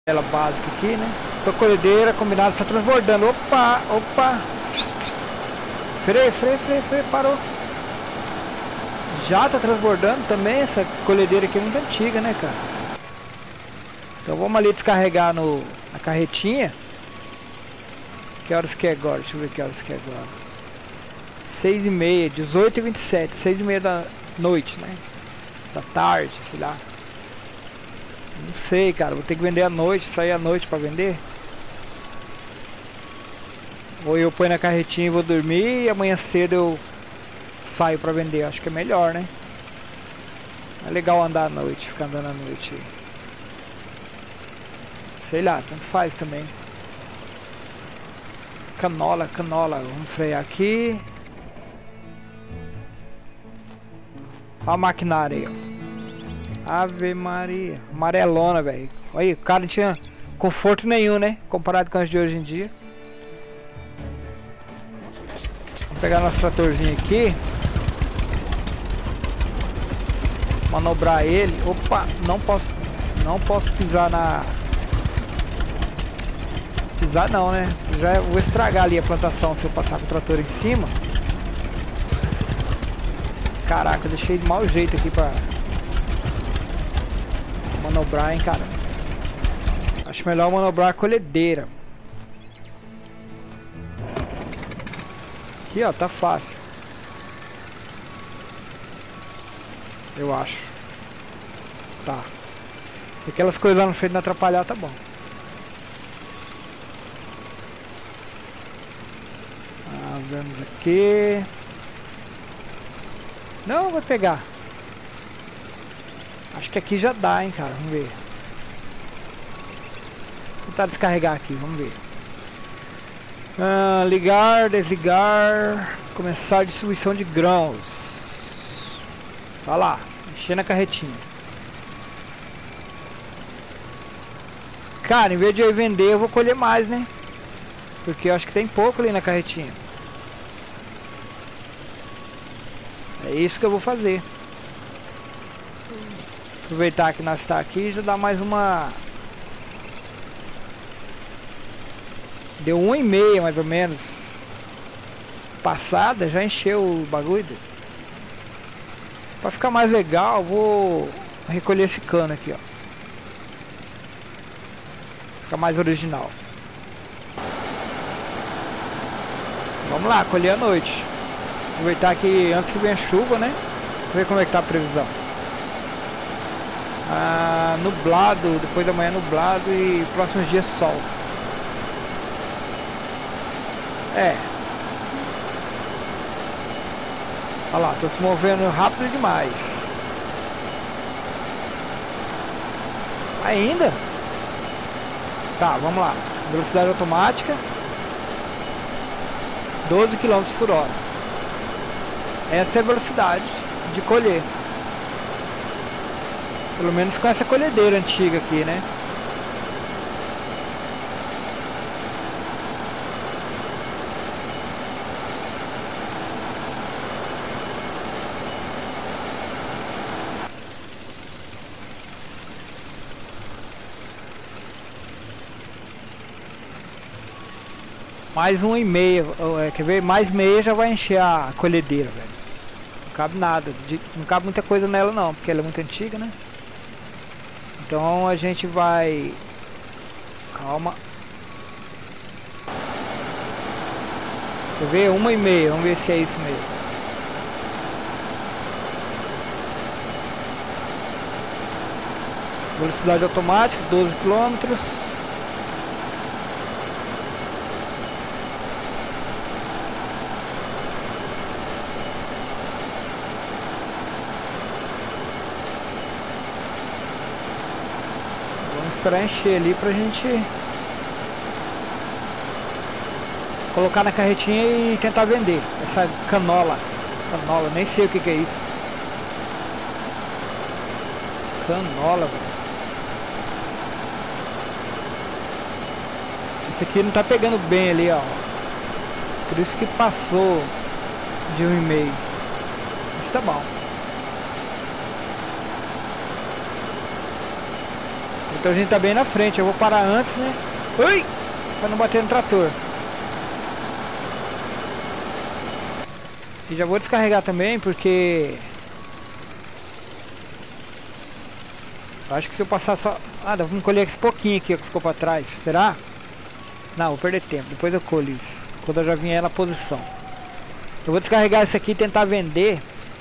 Ela básica aqui, né? Sua colhedeira combinada está transbordando. Opa, opa. Freio, freio, freio, freio, parou. Já tá transbordando também. Essa colhedeira aqui é muito antiga, né, cara? Então vamos ali descarregar na carretinha. Que horas que é agora? Deixa eu ver que horas que é agora. 6h30, 18h27, 6h30 da noite, né? Da tarde, sei lá. Não sei, cara, vou ter que vender à noite, sair à noite pra vender. Ou eu ponho na carretinha e vou dormir e amanhã cedo eu saio pra vender. Acho que é melhor, né? É legal andar à noite, ficar andando à noite. Sei lá, tanto faz também. Canola, canola. Vamos frear aqui. Olha a maquinária aí, ó. Ave Maria. Amarelona, velho. Olha aí, o cara não tinha conforto nenhum, né? Comparado com as de hoje em dia. Vamos pegar nosso tratorzinho aqui. Manobrar ele. Opa, não posso pisar na... Pisar não, né? Já vou estragar ali a plantação se eu passar com o trator em cima. Caraca, eu deixei de mau jeito aqui pra manobrar, hein, cara. Acho melhor manobrar a colhedeira. Aqui, ó, tá fácil. Eu acho. Tá. Se aquelas coisas lá no frente não atrapalhar, tá bom. Vamos aqui. Não, vai pegar. Acho que aqui já dá, hein, cara. Vamos ver. Vou tentar descarregar aqui, vamos ver. Ligar, desligar. Começar a distribuição de grãos. Tá lá, mexer na carretinha. Cara, em vez de eu ir vender, eu vou colher mais, né? Porque eu acho que tem pouco ali na carretinha. É isso que eu vou fazer. Aproveitar que nós está aqui e já dá mais uma... Deu 1h30 mais ou menos. Passada, já encheu o bagulho. Para ficar mais legal, vou recolher esse cano aqui, ó. Fica mais original. Vamos lá, colher à noite. Aproveitar que antes que venha chuva, né? Ver como é que tá a previsão. Nublado, depois da manhã nublado e próximos dias sol. É. Olha lá, tô se movendo rápido demais. Ainda? Tá, vamos lá. Velocidade automática. 12 km/h. Essa é a velocidade de colher. Pelo menos com essa colhedeira antiga aqui, né? Mais 1h30, quer ver? Mais meia já vai encher a colhedeira, velho. Não cabe nada, não cabe muita coisa nela não, porque ela é muito antiga, né? Então a gente vai... Calma. Quer ver? 1h30, vamos ver se é isso mesmo. Velocidade automática, 12 km. Esperar encher ali pra gente colocar na carretinha e tentar vender essa canola. Canola, nem sei o que é isso. Canola, velho. Esse aqui não tá pegando bem ali, ó. Por isso que passou de 1h30. Isso tá bom. Então a gente tá bem na frente. Eu vou parar antes, né? Ui! Pra não bater no trator. E já vou descarregar também, porque... eu acho que se eu passar só... ah, vamos colher esse pouquinho aqui que ficou pra trás. Será? Não, vou perder tempo. Depois eu colho isso. Quando eu já vier na posição. Eu vou descarregar isso aqui e tentar vender.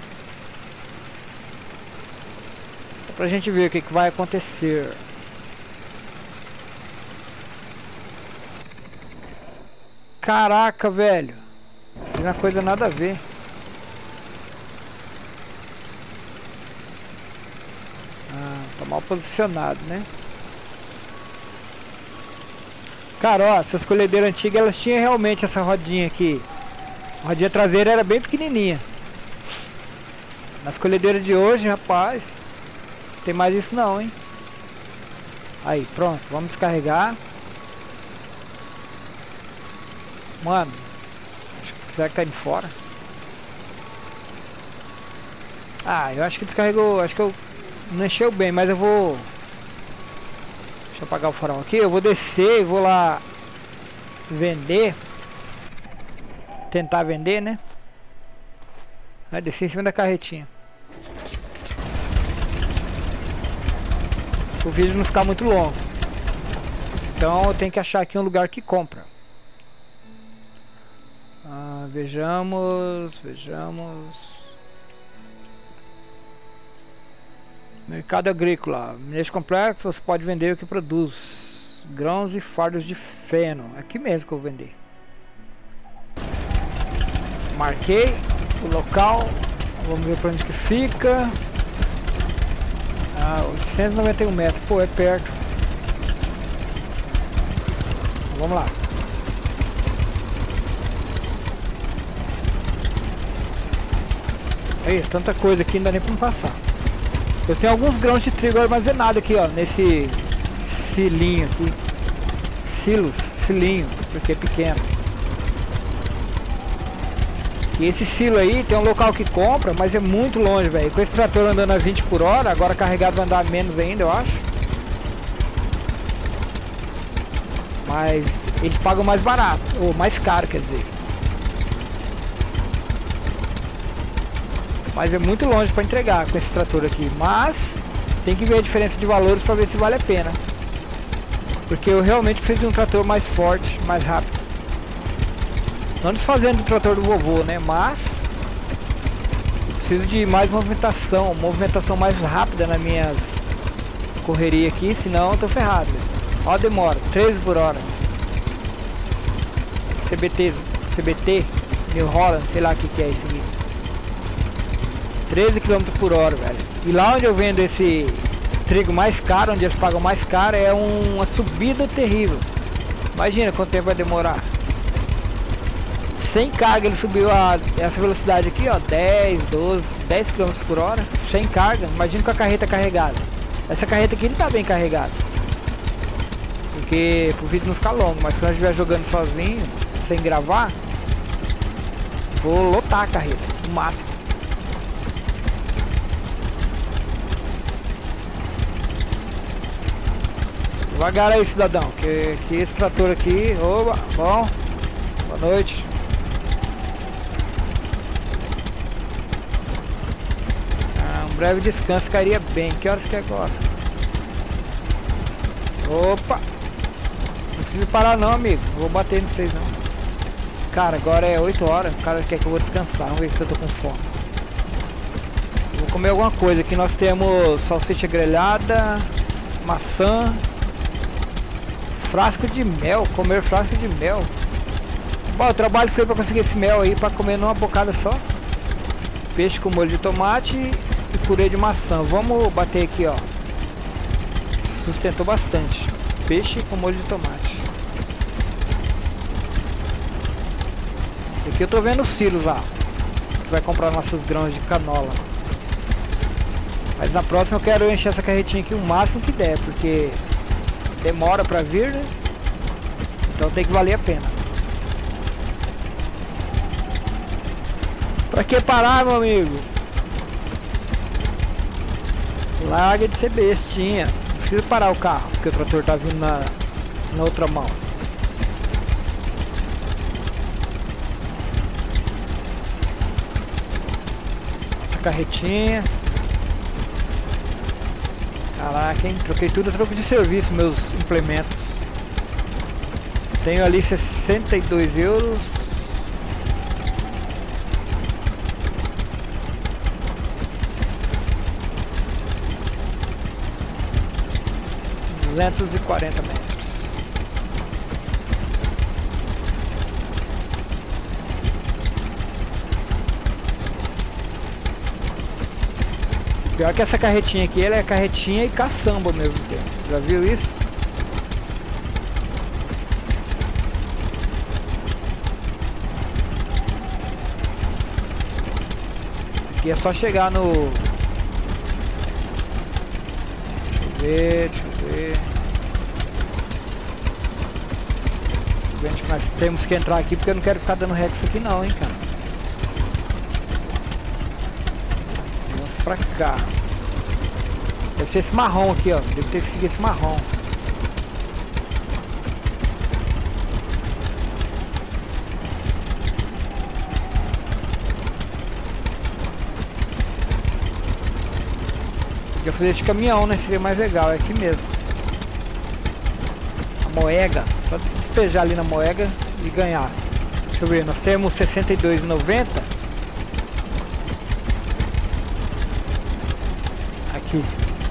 Pra gente ver o que vai acontecer. Caraca, velho. Não é coisa nada a ver. Ah, tá mal posicionado, né? Cara, ó, essas colhedeiras antigas, elas tinham realmente essa rodinha aqui. A rodinha traseira era bem pequenininha. Nas colhedeiras de hoje, rapaz, não tem mais isso não, hein? Aí, pronto, vamos descarregar. Mano, será que tá indo fora? Ah, eu acho que descarregou, acho que eu não encheu bem, mas eu vou... deixa eu apagar o farol aqui, eu vou descer e vou lá vender. Tentar vender, né? Vai descer em cima da carretinha. O vídeo não ficar muito longo. Então eu tenho que achar aqui um lugar que compra. Vejamos. Mercado agrícola. Neste complexo você pode vender o que produz. Grãos e fardos de feno. Aqui mesmo que eu vou vender. Marquei o local. Vamos ver para onde que fica. 891 metros. Pô, é perto. Vamos lá. Aí, tanta coisa aqui, não dá nem pra me passar. Eu tenho alguns grãos de trigo armazenados aqui, ó, nesse cilinho aqui. Cilinho, porque é pequeno. E esse silo aí tem um local que compra, mas é muito longe, velho. Com esse trator andando a 20 por hora, agora carregado vai andar menos ainda, eu acho. Mas eles pagam mais barato, ou mais caro, quer dizer. Mas é muito longe para entregar com esse trator aqui. Mas tem que ver a diferença de valores para ver se vale a pena. Porque eu realmente preciso de um trator mais forte, mais rápido. Não desfazendo do trator do vovô, né? Mas preciso de mais movimentação mais rápida nas minhas correrias aqui, senão eu tô ferrado. Ó a demora, 13 por hora. CBT, New Holland, sei lá o que é isso aqui. 13 km por hora, velho. E lá onde eu vendo esse trigo mais caro, onde eles pagam mais caro, é uma subida terrível. Imagina quanto tempo vai demorar. Sem carga ele subiu essa velocidade aqui, ó, 10 km por hora, sem carga. Imagina com a carreta carregada. Essa carreta aqui não tá bem carregada, porque pro vídeo não ficar longo. Mas quando eu estiver jogando sozinho, sem gravar, vou lotar a carreta, no máximo. Devagar aí, cidadão, que esse trator aqui... Oba, bom, boa noite. Um breve descanso cairia bem. Que horas que é agora? Opa! Não preciso parar não, amigo. Não vou bater em vocês não. Cara, agora é 8 horas. O cara quer que eu vou descansar. Vamos ver se eu tô com fome. Vou comer alguma coisa. Aqui nós temos salsicha grelhada, maçã, frasco de mel. Comer frasco de mel. Bom, o trabalho foi pra conseguir esse mel aí, pra comer numa bocada só. Peixe com molho de tomate e purê de maçã. Vamos bater aqui, ó. Sustentou bastante. Peixe com molho de tomate. Aqui eu tô vendo os silos lá, que vai comprar nossos grãos de canola. Mas na próxima eu quero encher essa carretinha aqui o máximo que der, porque demora pra vir, né? Então tem que valer a pena. Pra que parar, meu amigo? Larga de ser bestinha. precisa parar o carro, porque o trator tá vindo na outra mão. Essa carretinha. Caraca, hein? Troquei tudo a troco de serviço, meus implementos. Tenho ali 62 euros. $240 metros. Pior que essa carretinha aqui, ela é carretinha e caçamba ao mesmo tempo. Já viu isso? Aqui é só chegar no... Deixa eu ver. Gente, mas temos que entrar aqui porque eu não quero ficar dando rex aqui não, hein, cara. Vamos pra cá. Deve ser esse marrom aqui, ó. Deve ter que seguir esse marrom. Podia fazer esse caminhão, né? Seria mais legal, é aqui mesmo. A moega. Só despejar ali na moega e ganhar. Deixa eu ver, nós temos 62,90. Aqui.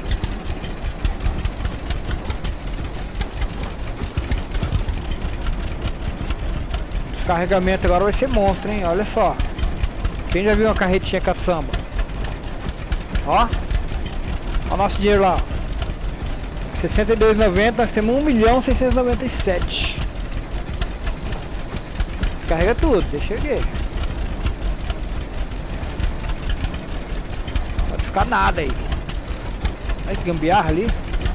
Esse carregamento agora vai ser monstro, hein? Olha só. Quem já viu uma carretinha caçamba? Ó. Olha o nosso dinheiro lá. 62,90, nós temos 1.697.000. Carrega tudo, deixa eu ver. Não pode ficar nada aí. Olha que gambiarra ali.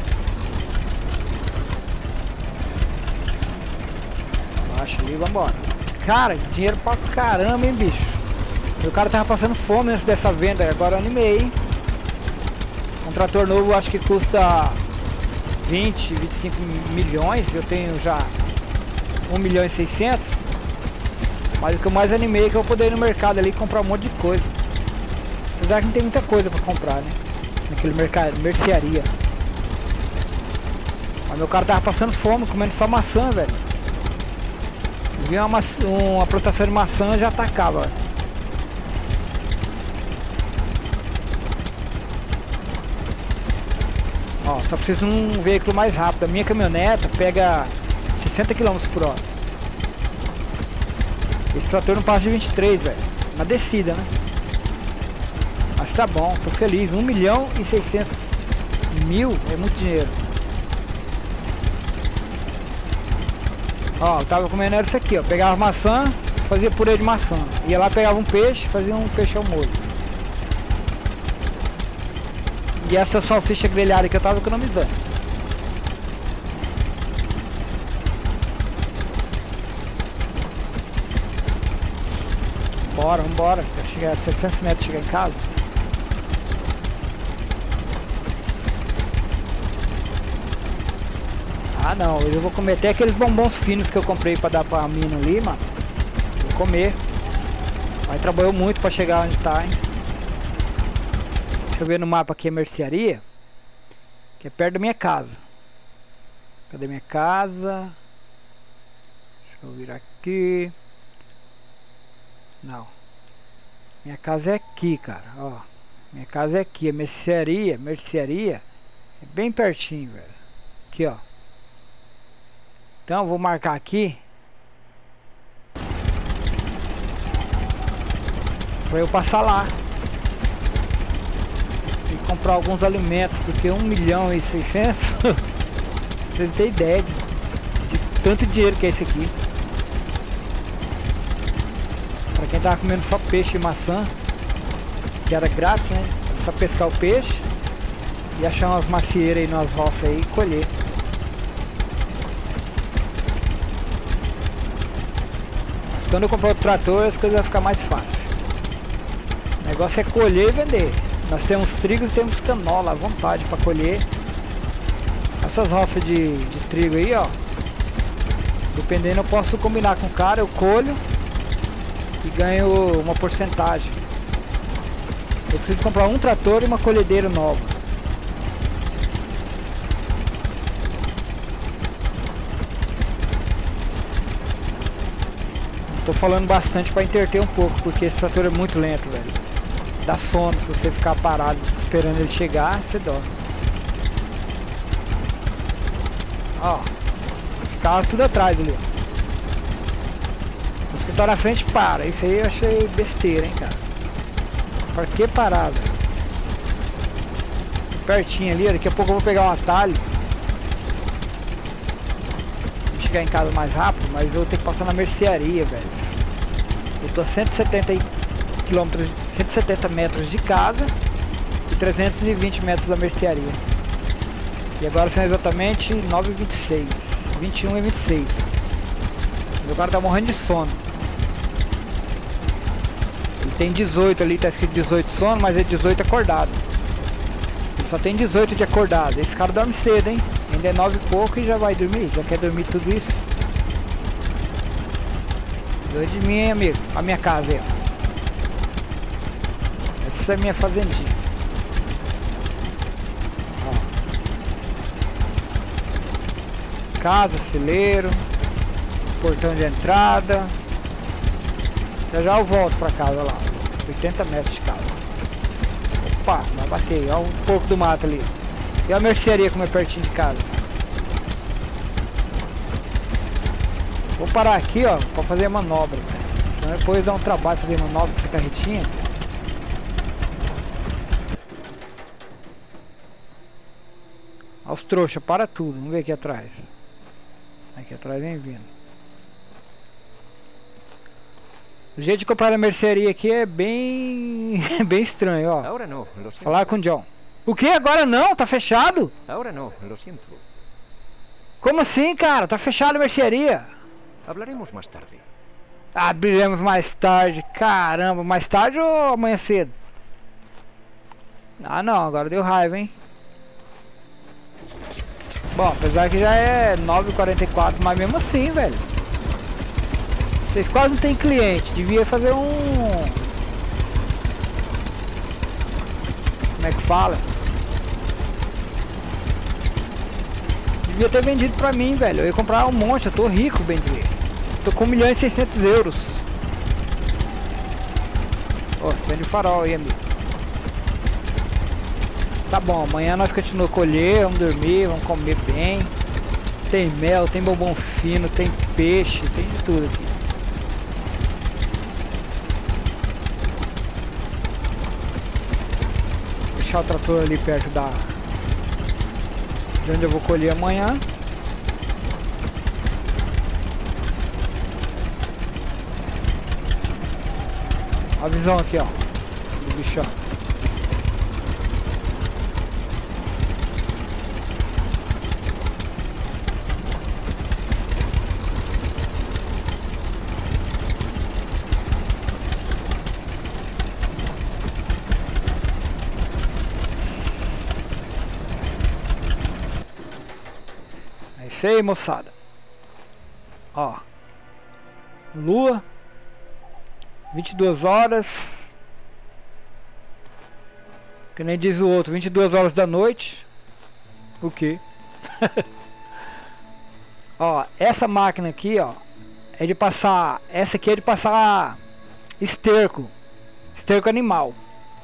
Baixa ali, vambora. Cara, dinheiro pra caramba, hein, bicho. O cara tava passando fome antes dessa venda, agora eu animei, hein. Um trator novo acho que custa 20, 25 milhões. Eu tenho já 1.600.000. Mas o que eu mais animei é que eu vou poder ir no mercado ali e comprar um monte de coisa. Apesar que não tem muita coisa pra comprar, né? Naquele mercado, mercearia. Mas meu cara tava passando fome, comendo só maçã, velho. Vi uma plantação de maçã, já atacava. Ó, só preciso de um veículo mais rápido. A minha caminhoneta pega 60 km por hora. Esse trator não passa de 23, velho. Na descida, né? Mas tá bom, tô feliz. 1.600.000 é muito dinheiro. Ó, eu tava comendo era isso aqui, ó. Pegava maçã, fazia purê de maçã. Ia lá, pegava um peixe, fazia um peixe ao molho. E essa salsicha grelhada que eu tava economizando. Bora, vambora. Quero chegar a 600 metros, chegar em casa. Ah não, eu vou comer até aqueles bombons finos que eu comprei pra dar pra mina ali, mano. Vou comer. Mas trabalhou muito pra chegar onde tá, hein. Deixa eu ver no mapa aqui a mercearia. Que é perto da minha casa. Cadê minha casa? Deixa eu vir aqui. Não. Minha casa é aqui, cara. Ó. Minha casa é aqui. A mercearia é bem pertinho, velho. Aqui, ó. Então eu vou marcar aqui. Pra eu passar lá. E comprar alguns alimentos. Porque 1.600.000. Vocês não têm ideia de tanto dinheiro que é esse aqui. Pra quem tava comendo só peixe e maçã, que era grátis, né? Só pescar o peixe e achar umas macieiras aí nas roças aí e colher. Mas quando eu comprar o trator, as coisas vão ficar mais fácil. O negócio é colher e vender. Nós temos trigo e temos canola à vontade para colher. Essas roças de trigo aí, ó. Dependendo, eu posso combinar com o cara, eu colho e ganho uma porcentagem. Eu preciso comprar um trator e uma colhedeira nova. Tô falando bastante para entreter um pouco, porque esse trator é muito lento, velho. Dá sono se você ficar parado esperando ele chegar, você dorme. Ó, os carros tudo atrás ali, ó. O escritório na frente para. Isso aí eu achei besteira, hein, cara. Pra que parar, velho? Pertinho ali, ó. Daqui a pouco eu vou pegar um atalho. Vou chegar em casa mais rápido, mas eu vou ter que passar na mercearia, velho. Eu tô a 170 quilômetros, 170 metros de casa e 320 metros da mercearia. E agora são exatamente 9h26, 21 e 26. Meu cara tá morrendo de sono. Ele tem 18 ali, tá escrito 18 sono, mas é 18 acordado. Ele só tem 18 de acordado. Esse cara dorme cedo, hein? Ainda é 9 e pouco e já vai dormir, já quer dormir tudo isso. Doido de mim, hein, amigo? A minha casa aí, ó. Essa é a minha fazendinha. Ó. Casa, celeiro, portão de entrada. Já eu volto pra casa lá. 80 metros de casa. Opa, vai bater. Olha um pouco do mato ali. E a mercearia como é pertinho de casa. Vou parar aqui, ó, pra fazer a manobra, velho. Senão depois dá um trabalho fazer manobra com essa carretinha. Olha os trouxas, para tudo. Vamos ver aqui atrás. Aqui atrás vem vindo. O jeito de comprar a mercearia aqui é bem... bem estranho, ó. Falar com o John. O que? Agora não? Tá fechado? Como assim, cara? Tá fechado a mercearia. Hablaremos mais tarde. Abriremos mais tarde. Caramba, mais tarde ou amanhã cedo? Ah não, agora deu raiva, hein? Bom, apesar que já é 9h44, mas mesmo assim, velho. Vocês quase não tem cliente. Devia fazer um... Como é que fala? Devia ter vendido pra mim, velho. Eu ia comprar um monte, eu tô rico, bem dizer. Tô com 1.600.000 euros. Ó, acende o farol aí, amigo. Tá bom, amanhã nós continuamos a colher, vamos dormir, vamos comer bem. Tem mel, tem bombom fino, tem peixe, tem de tudo aqui. Vou deixar o trator ali perto de onde eu vou colher amanhã. A visão aqui, ó, do bichão. É isso aí, moçada. Ó, lua, 22 horas, que nem diz o outro, 22 horas da noite. O que? Ó, essa máquina aqui, ó, é de passar, essa aqui é de passar esterco animal.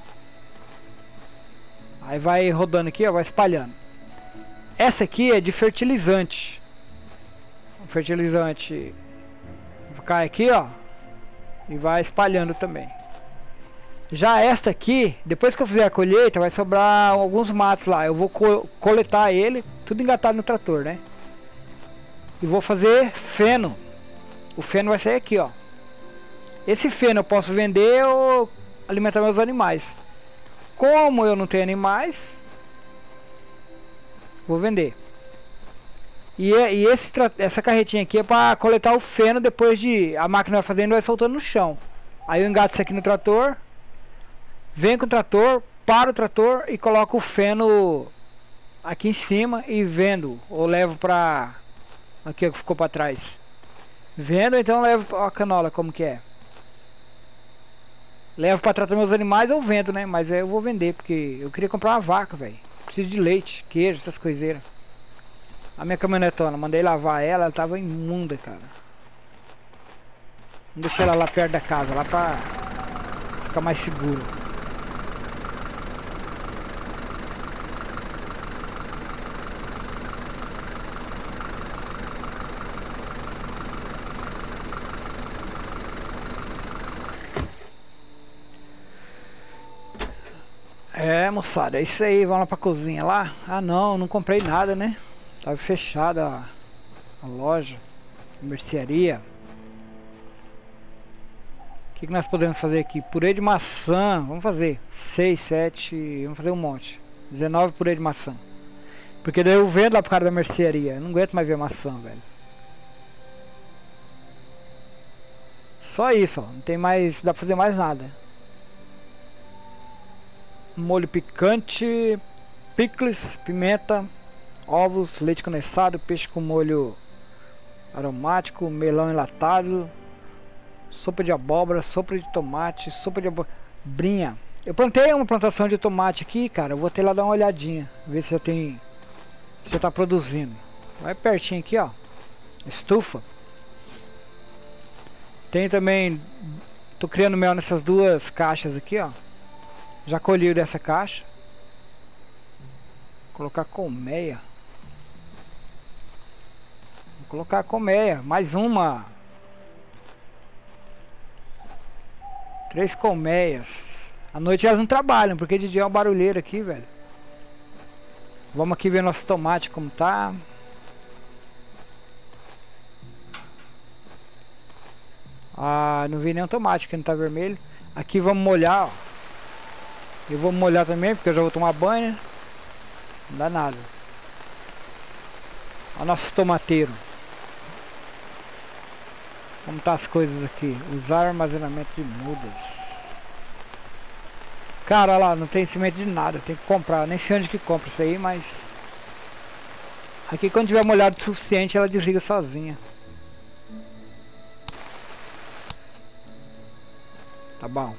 Aí vai rodando aqui, ó, vai espalhando. Essa aqui é de fertilizante. O fertilizante cai aqui, ó, e vai espalhando também. Já esta aqui, depois que eu fizer a colheita, vai sobrar alguns matos lá. Eu vou coletar ele, tudo engatado no trator, né? E vou fazer feno. O feno vai sair aqui, ó. Esse feno eu posso vender ou alimentar meus animais. Como eu não tenho animais, vou vender. E essa carretinha aqui é para coletar o feno. Depois de a máquina vai fazendo, vai soltando no chão. Aí eu engato isso aqui no trator, venho com o trator, paro o trator e coloco o feno aqui em cima e vendo. Ou levo pra... Aqui ó, que ficou pra trás. Vendo, então levo a canola, como que é. Levo pra tratar meus animais ou vendo, né? Mas eu vou vender, porque eu queria comprar uma vaca, velho. Preciso de leite, queijo, essas coiseiras. A minha caminhonetona, mandei lavar ela, ela tava imunda, cara. Não deixei ela lá perto da casa, lá pra ficar mais seguro. É, moçada, é isso aí, vamos lá pra cozinha lá. Ah não, não comprei nada, né? Tava fechada a loja, a mercearia. O que nós podemos fazer aqui? Purê de maçã, vamos fazer 6, 7, vamos fazer um monte. 19 purê de maçã. Porque daí eu vendo lá pro cara da mercearia, eu não aguento mais ver maçã, velho. Só isso, ó, não tem mais, dá pra fazer mais nada. Molho picante, picles, pimenta, ovos, leite condensado, peixe com molho aromático, melão enlatado, sopa de abóbora, sopa de tomate, sopa de abobrinha. Eu plantei uma plantação de tomate aqui, cara, eu vou ter lá dar uma olhadinha, ver se já tem, se já tá produzindo. Vai pertinho aqui, ó, estufa. Tem também, tô criando mel nessas duas caixas aqui, ó. Já colhi dessa caixa. Vou colocar colmeia. Vou colocar colmeia. Mais uma. 3 colmeias. À noite elas não trabalham, porque de dia é uma barulheira aqui, velho. Vamos aqui ver nosso tomate como tá. Ah, não vi nenhum tomate que não tá vermelho. Aqui vamos molhar, ó. Eu vou molhar também, porque eu já vou tomar banho, né? Não dá nada. Olha o nosso tomateiro. Como tá as coisas aqui. Usar armazenamento de mudas. Cara, olha lá, não tem cimento de nada. Tem que comprar. Nem sei onde que compra isso aí, mas... Aqui quando tiver molhado o suficiente, ela desliga sozinha. Tá bom.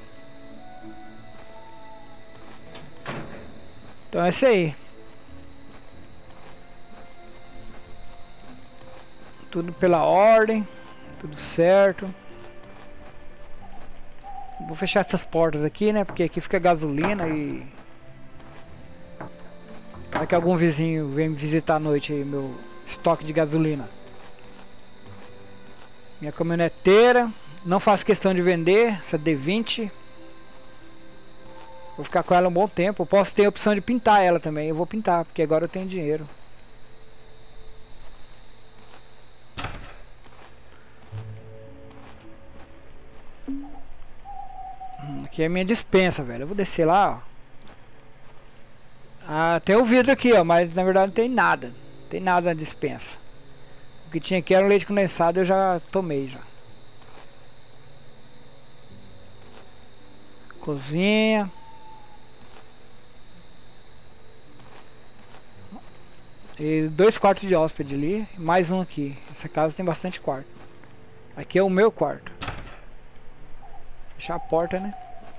Então é isso aí. Tudo pela ordem. Tudo certo. Vou fechar essas portas aqui, né? Porque aqui fica gasolina e... Vai que algum vizinho vem me visitar à noite aí, meu estoque de gasolina. Minha caminhoneteira. Não faço questão de vender essa D20. Vou ficar com ela um bom tempo. Eu posso ter a opção de pintar ela também. Eu vou pintar, porque agora eu tenho dinheiro. Aqui é a minha dispensa, velho. Eu vou descer lá, ó. Ah, tem o vidro aqui, ó. Mas na verdade não tem nada. Não tem nada na dispensa. O que tinha aqui era um leite condensado. Eu já tomei, já. Cozinha. E 2 quartos de hóspede ali. Mais um aqui. Essa casa tem bastante quarto. Aqui é o meu quarto. Fechar a porta, né?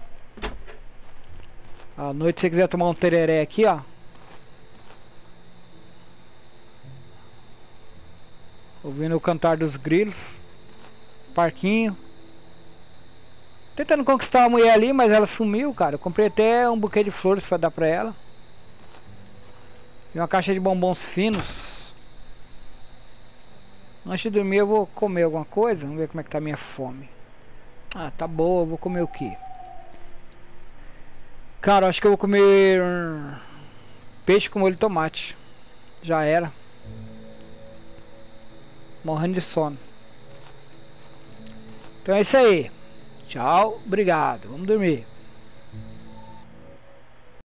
À noite, se você quiser tomar um tereré aqui, ó. Ouvindo o cantar dos grilos. Parquinho. Tentando conquistar a mulher ali, mas ela sumiu, cara. Eu comprei até um buquê de flores pra dar pra ela. E uma caixa de bombons finos. Antes de dormir eu vou comer alguma coisa. Vamos ver como é que tá a minha fome. Ah, tá boa. Eu vou comer o quê? Cara, acho que eu vou comer peixe com molho de tomate. Já era. Morrendo de sono. Então é isso aí. Tchau, obrigado. Vamos dormir.